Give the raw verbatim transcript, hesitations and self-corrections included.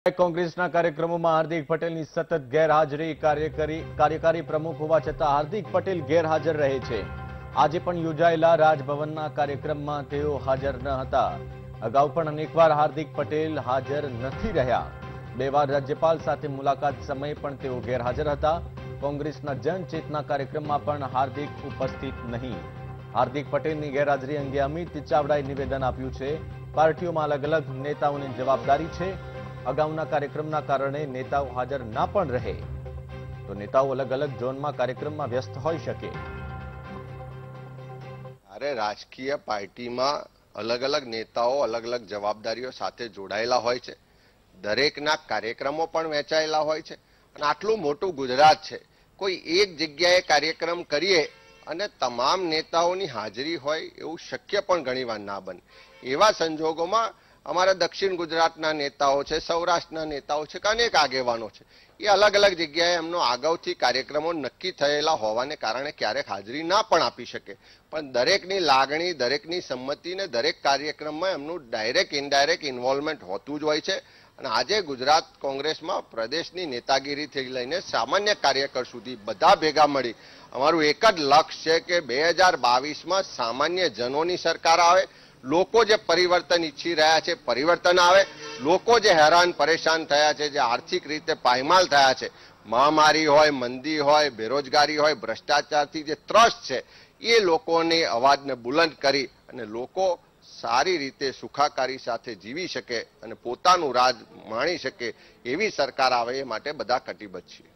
કોંગ્રેસના કાર્યક્રમોમાં હાર્દિક પટેલની સતત ગેરહાજરી કાર્યકારી કાર્યકારી પ્રમુખ હોવા છતાં હાર્દિક પટેલ ગેરહાજર રહે છે। આજે પણ યોજાયેલા રાજભવનના કાર્યક્રમમાં તેઓ હાજર ન હતા। અગાઉ પણ અનેકવાર હાર્દિક પટેલ હાજર નથી રહ્યા। બે વાર રાજ્યપાલ સાથે મુલાકાત સમયે પણ તેઓ ગેરહાજર હતા। કોંગ્રેસના જનચેતના કાર્યક્રમમાં પણ હાર્દિક ઉપસ્થિત નહીં। હાર્દિક પટેલની ગેરહાજરી અંગે અમિત ચાવડાએ નિવેદન આપ્યું છે। પાર્ટીઓમાં અલગ અલગ નેતાઓની જવાબદારી છે। અગાઉના કાર્યક્રમના કારણે નેતાઓ હાજર ના પણ રહે તો નેતાઓ અલગ અલગ ઝોનમાં કાર્યક્રમમાં વ્યસ્ત હોઈ શકે। અરે રાજકીય પાર્ટીમાં અલગ અલગ નેતાઓ અલગ અલગ જવાબદારીઓ સાથે જોડાયેલા હોય છે। દરેકના કાર્યક્રમો પણ વહેંચાયેલા હોય છે અને આટલું મોટું ગુજરાત છે, કોઈ એક જગ્યાએ કાર્યક્રમ કરીએ અને તમામ નેતાઓની હાજરી હોય એવું શક્ય પણ ઘણીવાર ના બને। એવા સંજોગોમાં અમારા દક્ષિણ ગુજરાતના નેતાઓ છે, સૌરાષ્ટ્રના નેતાઓ છે, અનેક આગેવાનો છે, એ અલગ અલગ જગ્યાએ એમનો અગાઉથી કાર્યક્રમો નક્કી થયેલા હોવાને કારણે ક્યારેક હાજરી ના પણ આપી શકે, પણ દરેકની લાગણી, દરેકની સંમતિ ને દરેક કાર્યક્રમમાં એમનું ડાયરેક્ટ ઇનડાયરેક્ટ ઇન્વોલ્વમેન્ટ હોતું જ હોય છે। અને આજે ગુજરાત કોંગ્રેસમાં પ્રદેશની નેતાગીરીથી લઈને સામાન્ય કાર્યકર સુધી બધા ભેગા મળી અમારું એક જ લક્ષ્ય છે કે બે હજાર બાવીસમાં સામાન્ય જનોની સરકાર આવે, લોકો જે પરિવર્તન ઈચ્છી રહ્યા છે પરિવર્તન આવે, લોકો જે હેરાન પરેશાન થયા છે, જે આર્થિક રીતે પાયમાલ થયા છે, મહામારી હોય, મંદી હોય, બેરોજગારી હોય, ભ્રષ્ટાચારથી જે ત્રસ્ત છે, એ લોકોની અવાજને બુલંદ કરી અને લોકો સારી રીતે સુખાકારી સાથે જીવી શકે અને પોતાનું રાજ માણી શકે એવી સરકાર આવે એ માટે બધા કટિબદ્ધ છીએ।